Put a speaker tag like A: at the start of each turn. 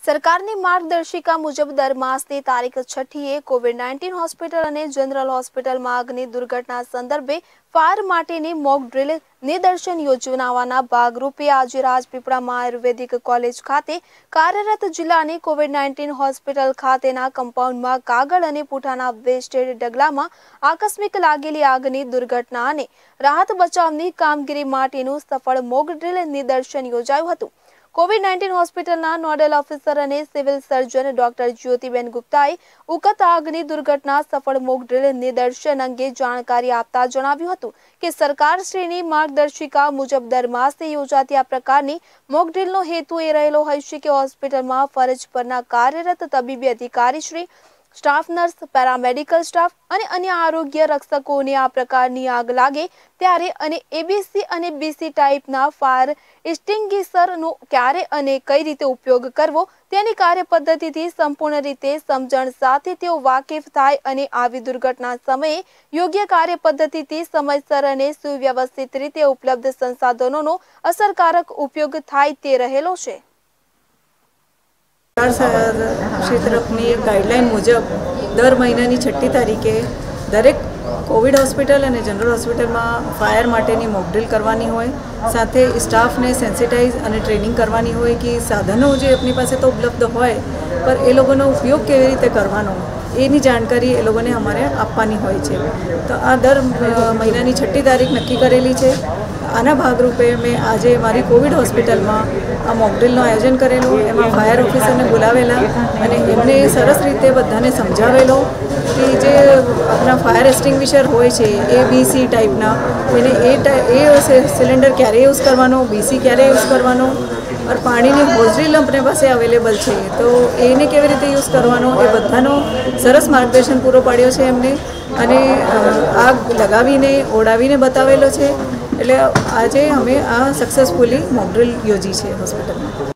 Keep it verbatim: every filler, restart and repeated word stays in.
A: सरकारनी मार्गदर्शिका मुजब दर मासनी तारीख छठीए कोविड नाइन्टीन होस्पिटल और जनरल होस्पिटल में आगनी दुर्घटना संदर्भे फायर माटेनी मॉक ड्रिल निदर्शन योजवाना भागरूपे आज राजपीपळा में आयुर्वेदिक कॉलेज खाते कार्यरत जिल्लानी कोविड नाइन्टीन होस्पिटल खातेना कम्पाउंड में कागळ अने पूठाना वेस्टेड डगला में आकस्मिक लागेली आगनी दुर्घटना अने राहत बचावनी कामगीरी माटेनुं सफल मॉक ड्रिल निदर्शन योजायुं हतुं। कोविड नाइन्टीन होस्पिटलना नोडल ऑफिसर और सिविल सर्जन डॉक्टर ज्योतिबेन गुप्ताए उकत आगनी दुर्घटना सफल मॉक ड्रिल निदर्शन अंगे जानकारी आपता जणाव्युं हतुं के सरकारश्रीनी मार्गदर्शिका मुजब दर मासे योजाती आ प्रकारनी मॉक ड्रिलनो हेतु ए रहेलो हशे के होस्पिટલમાં ફરજ પરના કાર્યરત તબીબી અધિકારીશ્રી स्टाफ नर्स पेरामेडिकल स्टाफ અને અન્ય આરોગ્ય રક્ષકોને આ પ્રકારની આગ લાગે ત્યારે અને એબીસી અને બીસી ટાઈપના ફાયર એક્સ્ટિંગ્વિશરનો ક્યારે અને કઈ રીતે ઉપયોગ કરવો તેની કાર્યપદ્ધતિથી સંપૂર્ણ રીતે સમજણ સાથે તેઓ વાકેફ થાય અને આવી દુર્ઘટના સમયે યોગ્ય કાર્યપદ્ધતિથી સમયસર અને સુવ્યવસ્થિત રીતે ઉપલબ્ધ સંસાધનોનો અસરકારક ઉપયોગ થાય તે રહેલો છે।
B: क्षेत्रनी एक गाइडलाइन मुजब दर महीना छठी तारीखे दरेक कोविड हॉस्पिटल और जनरल हॉस्पिटल में फायर माटेनी मॉक ड्रिल करवानी होय, साथे स्टाफ ने सेंसिटाइज और ट्रेनिंग करवानी होय कि साधनों जो अपनी पास तो उपलब्ध होय पर ए लोगोनो उपयोग केवी रीते करवानो एनी जानकारी ए लोगोने अमारे आपवानी होय छे। तो आ दर महीना छठी तारीख नक्की करेली छे। आना भागरूपे मैं आज मारी कोविड हॉस्पिटल में आ मॉक ड्रिलનું आयोजन करेलू। एमां फायर ऑफिसर ने बुलावेला अने एमने सरस रीते बधाने समझावेलो कि जे अपना फायर एक्सटिंग्विशर होय छे ए बीसी टाइपना एने ए ए सिलेंडर क्यारे यूज करवानो, बीसी क्यारे यूज करवानो और पाणीनी होज ड्रिल अपने पासे अवेलेबल है तो एने केवी रीते यूज करवानो ए बधानो सरस मार्गदर्शन पूरो पाड्यो छे एमने अने आग लगावीने ओडावीने बतावेलो छे। એટલે આજે અમે આ સક્સેસફુલી મોક ડ્રિલ યોજી છે હોસ્પિટલમાં।